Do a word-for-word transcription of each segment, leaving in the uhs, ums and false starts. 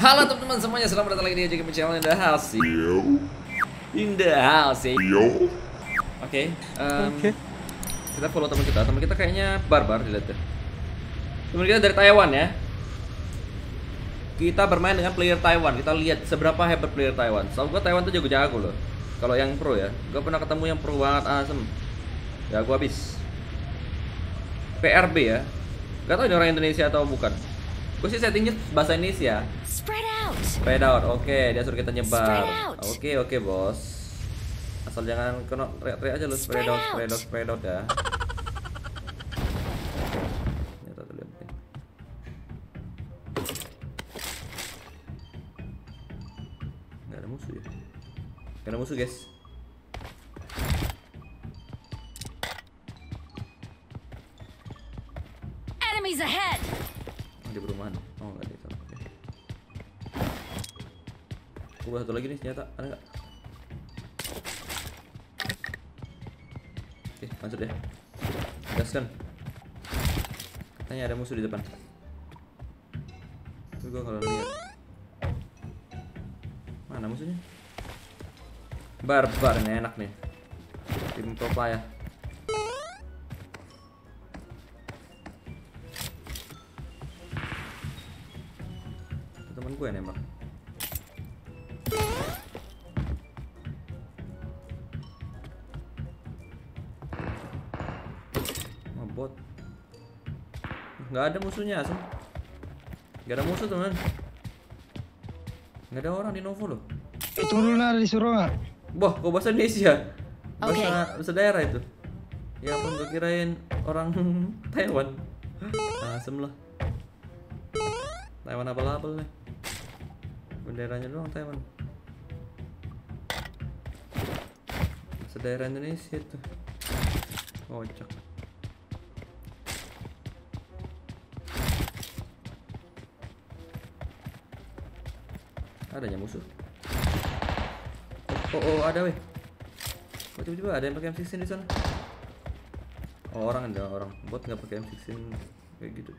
Halo teman-teman semuanya, selamat datang lagi di Jaga Channel in the house. In the house. Oke, okay, um, okay. Kita follow teman kita. Teman kita kayaknya barbar, dilihat deh. Teman kita dari Taiwan ya. Kita bermain dengan player Taiwan. Kita lihat seberapa hebat player Taiwan. Soalnya gua Taiwan tuh jago-jago loh. Kalau yang pro ya, gua pernah ketemu yang pro banget, asem. Ya gua habis. P R B ya. Gak tau ini orang Indonesia atau bukan. Gue sih settingnya bahasa Indonesia. Spread out. Spread out. Oke, okay, dia suruh kita nyebar. Oke, okay, oke, okay, bos. Asal jangan kena teriak-teriak aja lu. Spread out, spread out, spread out ya. Ini tak terlihat penting. Gak ada musuh ya. Gak ada musuh, guys. Enemies ahead. Di perumahan. Oh, enggak ada itu. Oke. Oh, satu lagi nih senjata. Ada enggak? Oke, lanjut ya. Gaskan. Katanya ada musuh di depan. Tapi gua kalau lihat. Mana musuhnya? Barbar nih, enak nih. Tim pro player. Temen gue nembak. Oh, bot. Nggak ada musuhnya, asem. Nggak ada musuh teman. Nggak ada orang di Novo loh. Itu dulu lah disuruh nggak? Boh, kok bahasa Indonesia? Bahasa Okay. bahasa daerah itu. Ya ampun, gue kirain orang Taiwan. Asem lah. Taiwan abal-abal nih. Benderanya doang Taiwan. Sedaerah Indonesia tuh. Kocak. Adanya musuh. Oh, oh, oh ada weh. Kok tiba-tiba ada yang pakai M enam belas di sana? Oh, orang ada orang. Bot nggak pakai M enam belas kayak gitu.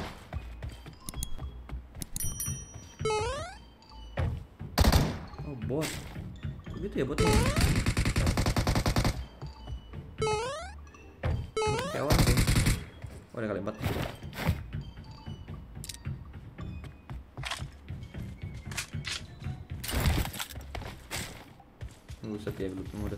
Oh, bot. Begitu ya botnya. Kayak orang sih. Oh, ada kali empat. Buset ya belum udah.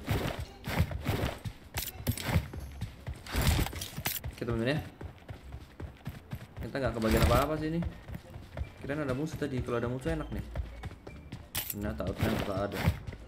Oke teman-teman ya. Kita nggak kebagian apa-apa sih ini. Kirain ada musuh tadi. Kalau ada musuh enak nih. Ternyata ternyata tak ada.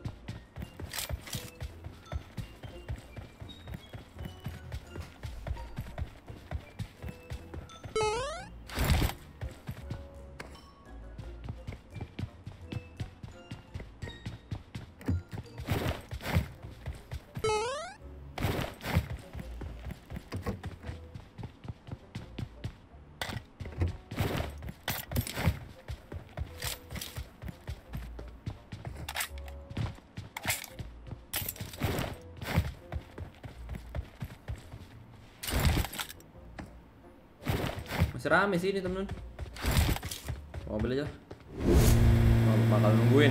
Masih rame sih ini temen. Mobil aja. Oh, bakal nungguin.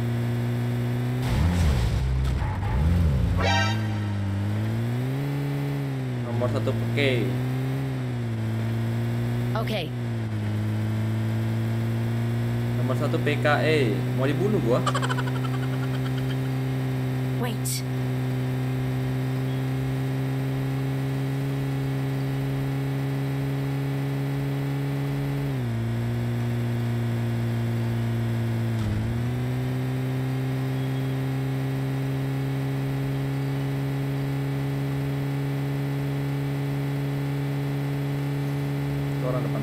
Nomor satu P K. Oke. Okay. Nomor satu P K E. Mau dibunuh gua? Wait. Orang depan.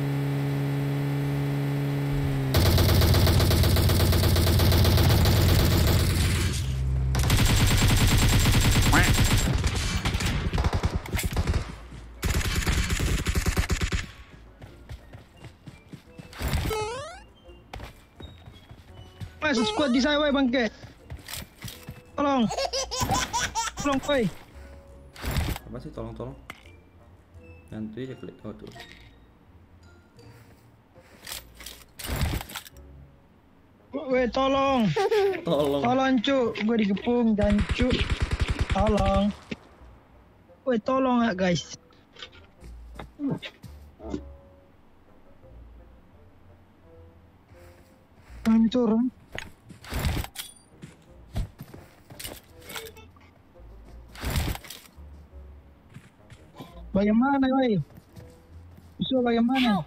Mas, squad di saya, bangke. Tolong. Tolong, koi. Apa sih tolong-tolong? Nanti aja klik. Oh tuh. Weh, tolong. Tolong. Tolong, Cuk. Gue dikepung dan Cuk. Tolong. Weh, tolong ya, guys. Hancur. Bagaimana, weh? Bisa bagaimana?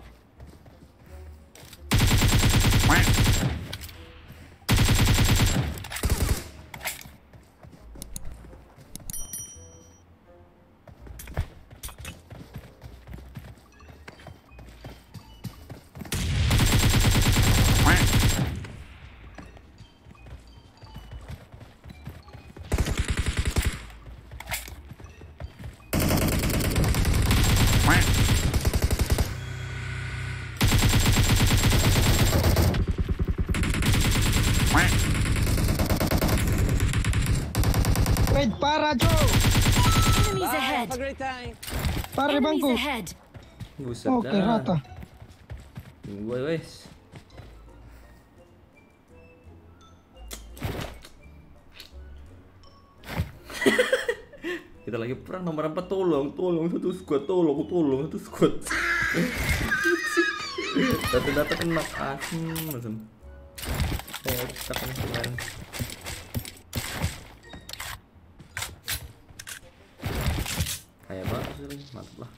Wait, parah, Cuk. Enemies ahead. Have a great time. Parah di Enemies bangku. ahead. Buset Oke, dah. rata. Gue wes. Kita lagi perang nomor empat, tolong, tolong satu squad, tolong, tolong satu squad. Data-data kena asem, asem. Oh, kita kan kemarin. Kayak banget sih, mantap lah.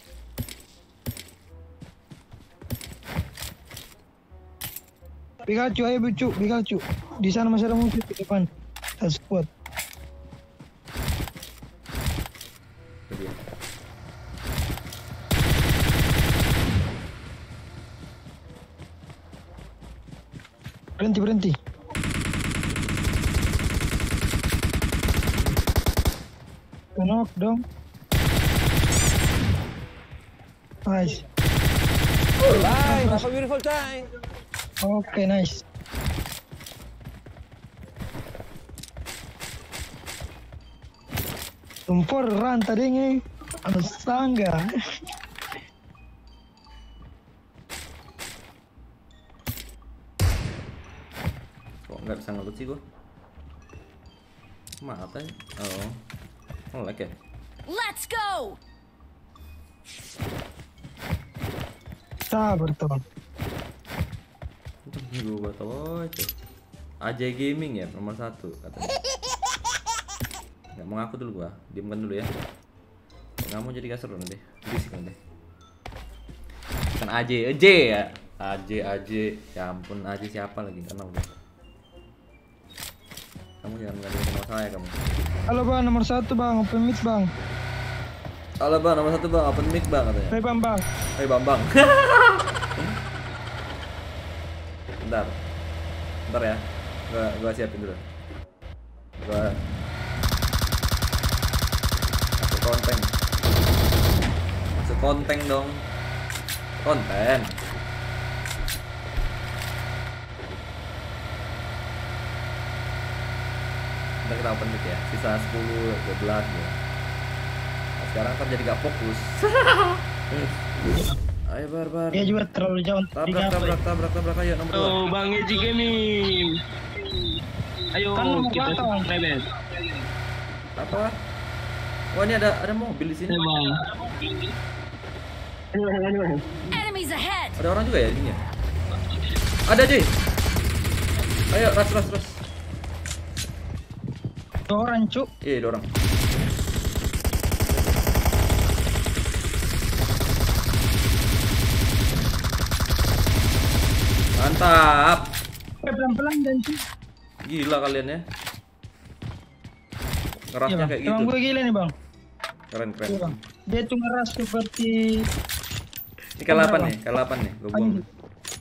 Pikachu, ayo Bucu, Pikachu. Di sana masih ada musuh di depan. Kita squad. Itu dia. Berhenti, berhenti. Knock dong. Nice. Bye. Have a beautiful time. Oke, nice. Tumpur ran tadi nih. Astaga. Kok nggak bisa ngelut sih gua? Mata ya? Oh. Oh, lag ya? Let's go. Sabar, teman. Gue tau itu A J Gaming ya nomor satu katanya. Nggak mau ngaku dulu gua, diamkan dulu ya. Nggak mau jadi kasar nanti, berisik nanti. Kan A J, A J ya, A J A J, ya ampun A J siapa lagi kenal gua. Kamu jangan ngadain sama saya kamu. Halo bang, nomor satu bang, open mic bang. Halo bang, nomor satu bang, open mic bang katanya. Hai bang bang. Hai Bambang. Bentar, bentar ya, gua, gua siapin dulu. Gua masuk konten, masuk konten dong, konten. Ntar kita open mic ya, sisa sepuluh, dua belas ya. Nah, sekarang kan jadi gak fokus. Ayo barbar. Dia juga terlalu jauh. Tabrak, tabrak, tabrak, tabrak, ayo nomor dua. Oh, Bang Eji Gaming. Ayo Kan nomor kita belakang. private. Apa? Wah ini ada ada mobil di sini. Ayo, Bang. Enemies ahead. Ada orang juga ya ininya. Ada Ji. Ayo ras ras ras. Dua orang cuk. Iya ada orang. Mantap. Pelan-pelan dan cuk. Gila kalian ya. Ngerasnya Iya, kayak bang. gitu. Emang gue gila nih bang. Keren Iya, keren. bang. Dia tuh ngeras seperti Ini K delapan nih, K delapan nih. Gue buang. Anjing.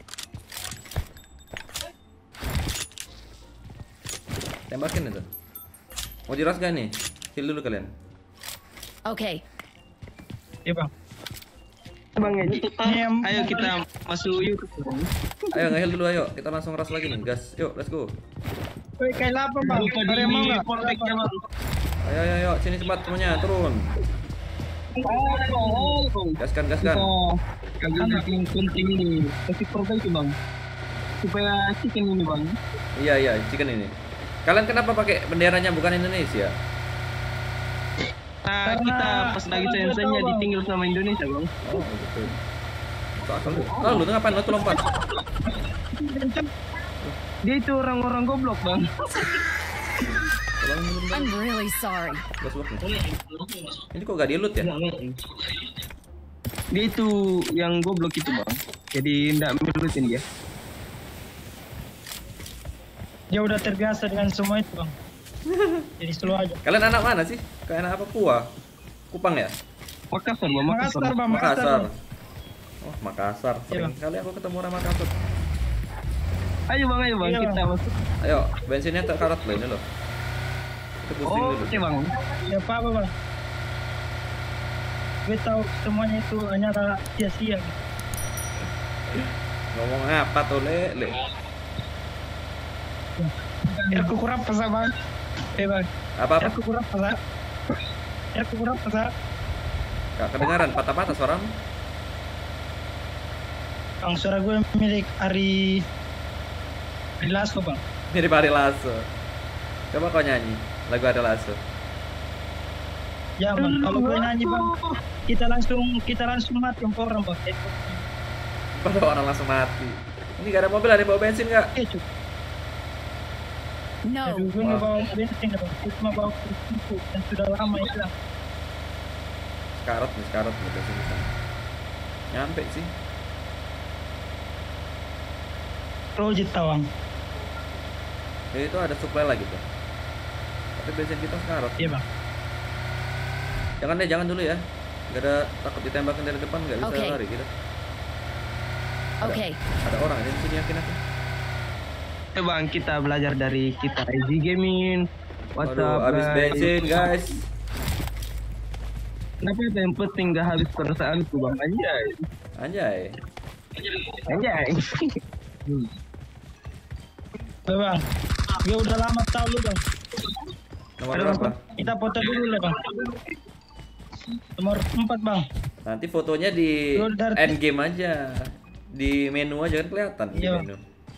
Tembakin itu. Mau diras gak nih? Heal dulu kalian. Okay. Iya bang. Bang Eji. Yang- Ayo kita masuk yuk. Ayo nge-heal dulu ayo. Kita langsung ras lagi nih, gas. Yuk, let's go. Woi kayak apa bang? Lupa Ada yang mau di nggak? porteknya, Bang. Ayo ayo ayo, sini cepat semuanya, turun. Gaskan gaskan. Oh, kagak bikin penting ini. Kasih perbaiki, Bang. supaya chicken ini bang. Iya iya, chicken ini. Kalian kenapa pakai benderanya bukan Indonesia? Nah, Karena- kita pas lagi karena gue sensenya tahu, Bang. ditinggal sama Indonesia bang. Oh betul. Oh, lu tuh ngapain? Lu tuh lompat. Dia itu orang-orang goblok bang. I'm really sorry. Gas box nih. Ini kok gak di loot ya? Dia itu yang goblok itu bang. Jadi ndak melutin dia. Dia udah terbiasa dengan semua itu bang. Jadi slow aja. Kalian anak mana sih? Kayak anak apa? Pua? Kupang ya? Makassar bang, Makassar. Makassar bang, Makassar. Makassar. Bang. Oh, Makassar. Iya, Sering Bang. kali aku ketemu orang Makassar. Ayo bang, ayo bang, Iya, kita Bang. masuk. Ayo, bensinnya tak karat loh ini loh. Kita boosting Oh, dulu. oke bang. Ya apa apa bang. Gue tahu semuanya itu hanya sia-sia. Gitu. Ngomong apa tuh, Le? Le. Biar aku kurang pasal bang. Eh bang. Apa Biar apa? aku kurang pasal. Biar aku kurang pasal. Gak kedengaran patah-patah suaramu. Bang suara gue milik Ari Ari Lasso bang. Mirip Ari Lasso. Coba kau nyanyi lagu Ari Lasso. Ya bang. Kalau gue nyanyi bang, kita langsung kita langsung mati empat orang bang. Eh, Pada orang langsung mati. Ini gak ada mobil, ada yang bawa bensin gak? Eh cuy. No. Aduh, gue nggak bawa bensin bang. Gue cuma bawa kupu dan sudah lama hilang. Sekarat nih, sekarat nih bensin kita. Nyampe sih. Project Tawang. Ya, itu ada supply lagi tuh. Tapi bensin kita sekarat. Iya bang. Jangan deh, jangan dulu ya. Gak ada takut ditembakin dari depan, gak bisa Oke. lari kita. Ada, Okay. ada orang aja di sini yakin aku. Ayo bang, kita belajar dari kita Easy Gaming. What's Waduh, up habis guys? bensin guys. Kenapa yang penting gak habis perasaanku bang? Anjay. Anjay. Anjay. Hmm. Eh, bang. Gue udah lama tahu lu bang. Nomor Ada berapa? bang. Kita foto dulu lah bang. Nomor empat bang. Nanti fotonya di Lu dari- end game aja. Di menu aja kan kelihatan di Iya. menu.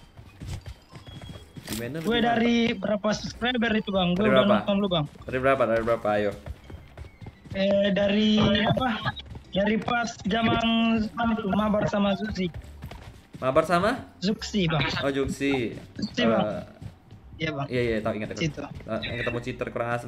Di menu. Gue di mana? dari berapa subscriber itu bang? Gue Dari udah berapa? nonton lu bang. Dari berapa? Dari berapa? Ayo. Eh dari apa? Dari pas zaman itu mabar sama Zuzi. Mabar sama? Zuxi bang. Oh, Juksi. Juksi, Bang. Eh, Iya bang. Iya iya, tahu ingat ingat. Situ. Nah, yang ketemu cheater kurang asem.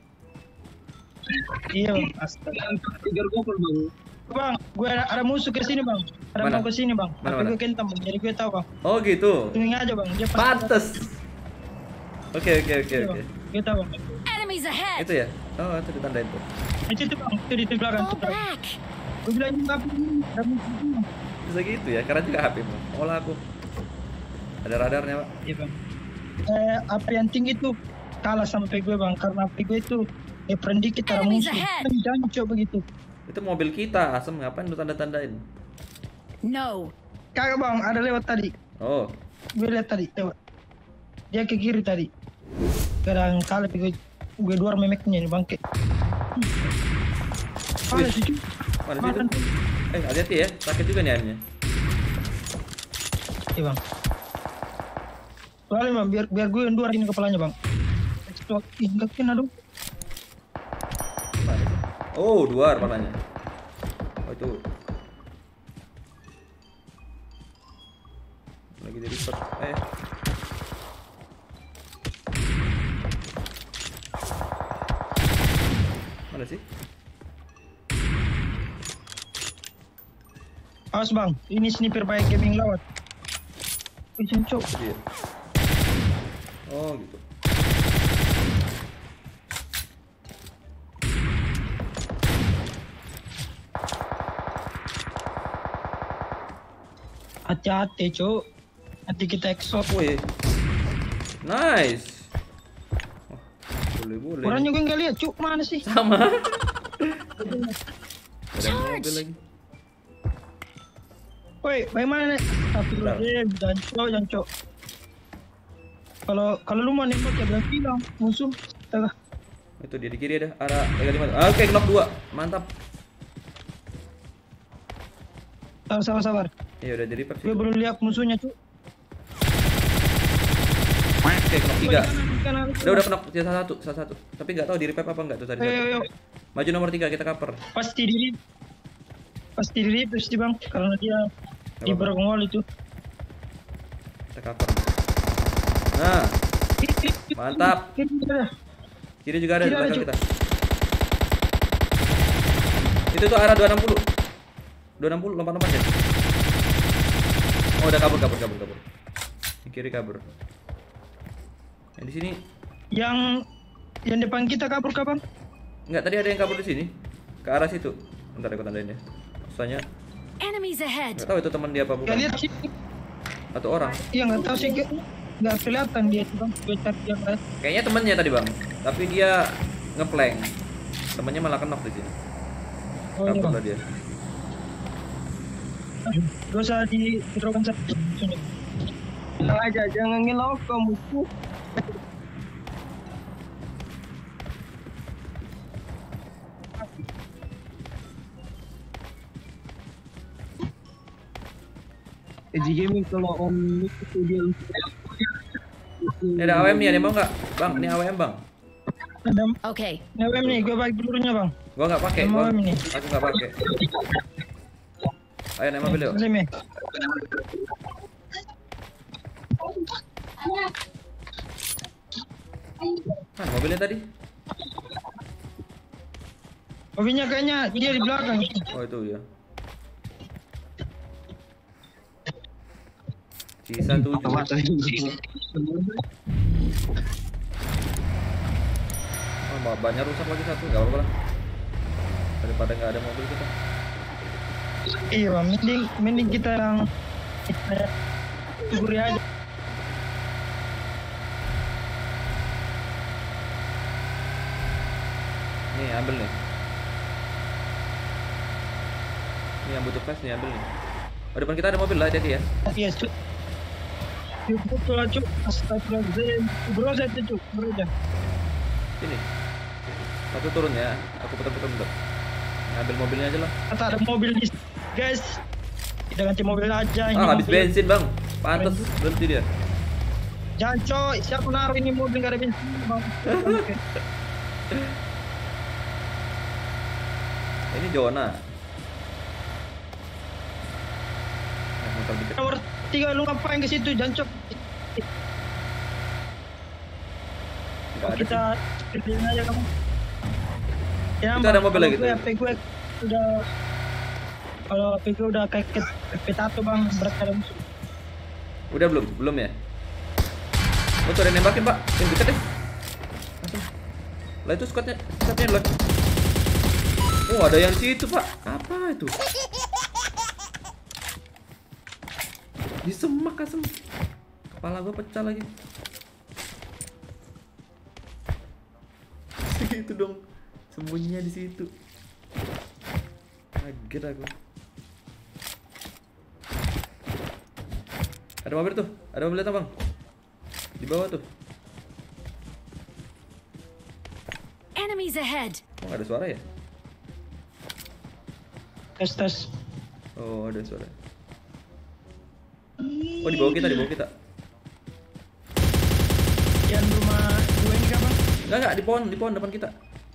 Iya bang. Astaga. Tiga gopel bang. Bang, gue ada, ada musuh ke sini bang. Ada Mana? mau ke sini bang. Mana, Tapi mana? gue kentam bang. Jadi gue tahu bang. Oh gitu. Tungguin aja bang. Dia pasti- Pantes. Oke oke oke Iya, oke. bang. Gue tahu bang. Enemies ahead. Itu ya? Oh, itu ditandain tuh. Itu tuh bang. Itu di belakang. Fall back. Gue bilang ini apa ini? Ada musuh ini, bang. Bisa gitu ya, karena juga H P-mu. Olah aku. Ada radarnya, Pak. Iya bang. Eh, apa yang tinggi tuh kalah sama P gue bang, karena P gue itu eh friend dikit ada Enemies musuh. ahead. Kan jancok begitu. Itu mobil kita, asem ngapain lu tanda-tandain? No. Kagak bang, ada lewat tadi. Oh, Gue lihat tadi lewat. Dia ke kiri tadi. Kadang kali P gue gue dua memeknya ini bangke. Mana Wih. sih cuy? mana sih Makan. itu? Eh, hati-hati ya, sakit juga nih airnya. Iya bang. Soalnya bang, biar biar gue yang dua ini kepalanya bang. Explode, ih nggak kena dong. Mana sih? Oh, dua kepalanya. Oh, itu. Lagi di record. Eh. Mana sih? Awas bang, ini sniper baik gaming lawat. Wih jancok. Itu dia. Oh, gitu. Hati-hati cuk. Nanti kita exhaust. Wih. Nice. Oh, boleh boleh. Orangnya gue nggak lihat cuk, mana sih? Sama. Ada Charge. mobil lagi. Woi, bagaimana nih? Astagfirullahaladzim, jancok, jancok. Kalau kalau lu mau nembak ya bilang bilang musuh. Astaga. Itu dia di kiri ada arah tiga lima. Ah, oke, knock dua. Mantap. Sabar, sabar, sabar. Ya udah jadi revive Gue sih. belum lihat musuhnya cuk. Oke, knock tiga. Kanan, Udah udah knock dia satu, satu, satu. Tapi nggak tahu di revive apa enggak tuh tadi. Ayo, ayo, ayo. Maju nomor tiga kita cover. Pasti diri. Pasti diri pasti bang, karena dia Nggak di apa-apa. bergongol itu. Kita cover. Nah, Kiri, kiri, kiri. mantap. Kiri, kiri, kiri. Kiri juga ada di Kiri ada, belakang Cuk. kita. Itu tuh arah dua enam nol. dua enam nol lompat-lompat ya. Oh, udah kabur kabur kabur kabur. Di kiri kabur. Yang di sini Yang yang depan kita kabur kapan? enggak, tadi ada yang kabur di sini. Ke arah situ. Bentar aku tandain ya. Soalnya Enemies ahead. enggak tahu itu teman dia apa bukan. Gak lihat sih. Atau orang. Iya nggak tahu sih. Nggak kelihatan dia tuh bang. Gue cari yang lain. Kayaknya temannya tadi, Bang. Tapi dia ngeplank. Temannya malah knock di sini. Oh ini Kabur bang. lah dia. Gak usah di hidrokan satu. Sini. Tenang aja, jangan ngelok kamu tuh. Eji Gaming kalau om itu dia Ini ada A W M nih, ada yang mau nggak? Bang, ini A W M, Bang. ada Okay. A W M nih, gue bagi pelurunya bang. Gua nggak pakai, Sama gua, A W M nih. aku nggak pakai. Ayo naik mobil yuk. Sini. Kan mobilnya tadi. Mobilnya kayaknya dia di belakang. Oh itu ya. Sisa tujuh. Oh, banyak rusak lagi satu, nggak apa-apa lah. Daripada nggak ada mobil kita. Iya bang, mending mending kita yang kita gurih aja. Nih ambil nih. Ini yang butuh flash nih ambil nih. Oh depan kita ada mobil lah, hati-hati ya. Iya cuk. Cuk betul lah cuk. Astagfirullahaladzim. Bro saya cuk, bro aja. Sini. Satu turun ya. Aku putar-putar bentar. Ambil mobilnya aja lah. Kata ada mobil di guys. Kita ganti mobil aja. Ini Ah habis mobil. bensin bang. Pantes berhenti dia. Jangan coy, siapa naruh ini mobil gak ada bensin bang. Oke. Ini Jona. Naik motor dikit. Nomor tiga lu ngapain ke situ? Jangan cok. Nggak ada Kita kerjain aja kamu. Ya, Itu ada mobil kalau lagi gue tuh. H P gue udah kalau H P gue udah kayak ke H P tato bang, berat ada musuh. Udah belum? Belum ya? Oh tuh ada yang nembakin pak. Yang dekat deh. Langsung. Lah itu squadnya, squadnya dulu. Oh ada yang situ pak. Apa itu? Di semak asem. Kepala gua pecah lagi. Itu dong. Sembunyinya di situ. Kaget aku. Ada mobil tuh. Ada mobil itu bang. Di bawah tuh. Enemies ahead. Oh, ada suara ya? Tes tes. Oh, ada suara. Oh, di bawah kita, di bawah kita. Yang rumah gue ini kapan? Enggak, enggak, di pohon, di pohon depan kita.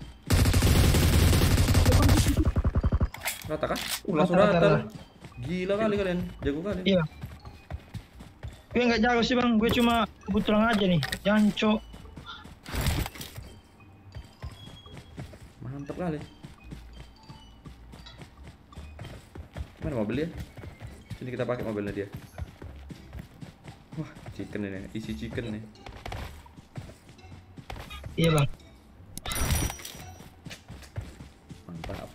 Rata kah? Uh, langsung Rata, rata. rata. Gila kali kalian, jago kali. Iya. Gue nggak jago sih bang, gue cuma kebetulan aja nih. Jangan cok. Mantap kali. Mana mobilnya? Sini kita pakai mobilnya dia. Wah, chicken ini, isi chicken nih. Iya bang. Mantap.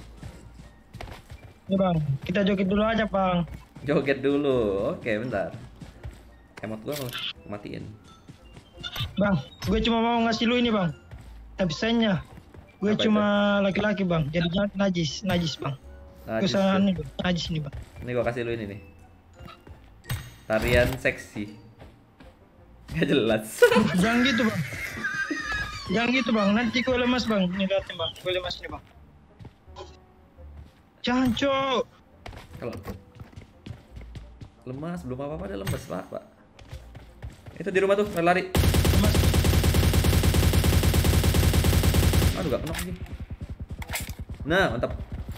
Iya bang, kita joget dulu aja bang. Joget dulu. Oke, bentar. Emot gua mau matiin. Bang, gue cuma mau ngasih lu ini bang. Tapi sayangnya, gue Apa cuma laki-laki bang. Jadi jangan najis, najis bang. Gue Najis salah tuh. nih bang, najis nih bang. Ini gua kasih lu ini nih. Tarian seksi. Gak jelas. Jangan gitu bang. Jangan gitu bang, nanti gue lemas bang. Ini liatin bang, gue lemas nih bang. Jangan cok. Kalau lemas belum apa-apa, ada lemes lah, Pak. Itu di rumah tuh, lari. gak kena lagi. Nah, mantap.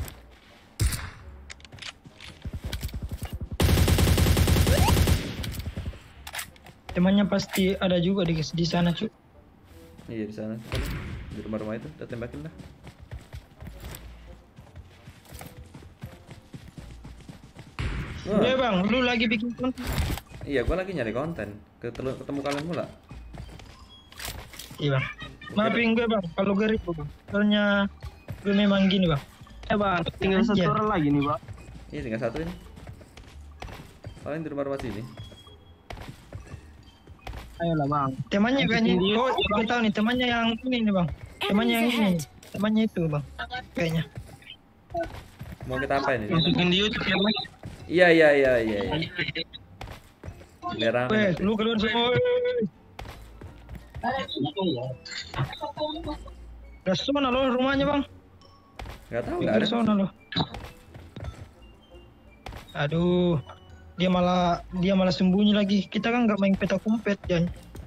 Temannya pasti ada juga di di sana, Cuk. Iya di sana. Di rumah-rumah itu, kita tembakin lah. Wah. Iya, Bang, lu lagi bikin konten. Iya, gua lagi nyari konten. Ketemu, ketemu kalian mula. Iya, Bang. Maafin gue, Bang, kalau gue ribut, Bang. Soalnya gue memang gini, Bang. Eh bang, tinggal satu Anjir. orang lagi nih bang. Iya, tinggal satu ini. Paling di rumah-rumah sini. Ayolah bang. Temannya kayaknya, Dia- oh, gue tahu nih, temannya yang ini nih, Bang. Temannya yang Enemies ini. ahead. Temannya itu, Bang. Kayaknya. Mau kita apain ini? Masukin di YouTube ya bang. Iya, iya, iya, iya. iya. Biar rame Weh, nanti. lu keluar semua. weh. Udah sana loh rumahnya, Bang. Gak tahu, gak Udah ada. sana loh. Aduh. Dia malah dia malah sembunyi lagi. Kita kan nggak main peta kumpet, Jan.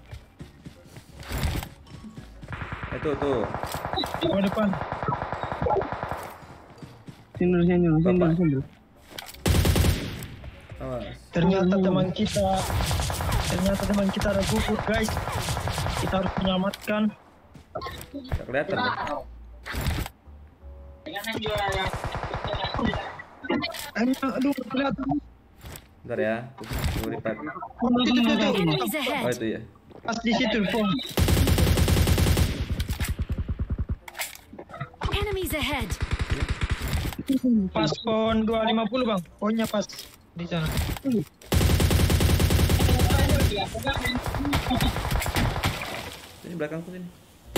Itu tuh. Di depan. Sindur sindur sindur Bapak. sindur. Awas. Ternyata teman kita ternyata teman kita ada gugur, guys. Kita harus menyelamatkan. Gak kelihatan. Ya? Ayo, aduh, kelihatan. Bentar ya. Tunggu revive. Itu, itu, itu. Enemies Oh ahead. itu ya. Pas di situ, Pong. Enemies ahead. Pas pon dua lima puluh, Bang. Ponnya pas di sana. Sini belakangku sini.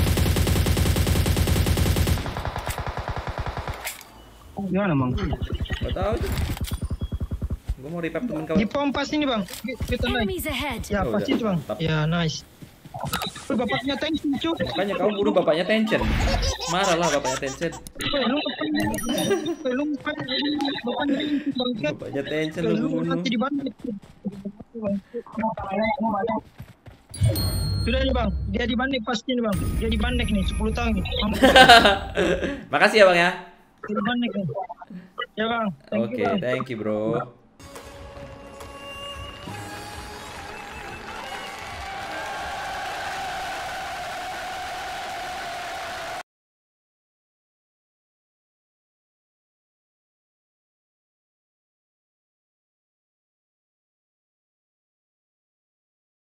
Gimana bang? Gak tahu itu. Gue mau revive temen Di kawan. pom pas ini, Bang. Kita naik. Enemies ahead. Ya, Oh, pas udah. itu, Bang. Mantap. Ya, nice. Lu bapaknya tank, Cuk. Makanya kamu bunuh bapaknya Tencent. Marah lah bapaknya Tencent. Weh, lu Weh, lu bapaknya bapaknya bangkat. Bapaknya Tencent Weh, lu lu bunuh. nanti di bandit. Sudah nih, Bang. Dia di bandit pasti nih, Bang. Dia di bandit nih sepuluh tahun. Mampus. Makasih ya bang ya. Dia di bandit nih. Ya, Bang. Thank you, Oke, Bang. thank you bro.